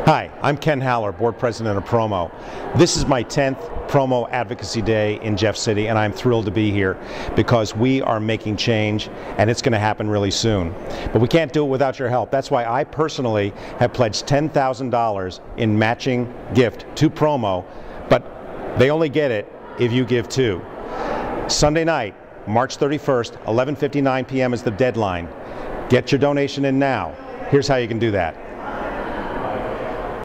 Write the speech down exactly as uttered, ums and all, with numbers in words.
Hi, I'm Ken Haller, Board President of Promo. This is my tenth Promo Advocacy Day in Jeff City, and I'm thrilled to be here because we are making change, and it's going to happen really soon. But we can't do it without your help. That's why I personally have pledged ten thousand dollars in matching gift to Promo, but they only get it if you give too. Sunday night, March thirty-first, eleven fifty-nine p m is the deadline. Get your donation in now. Here's how you can do that.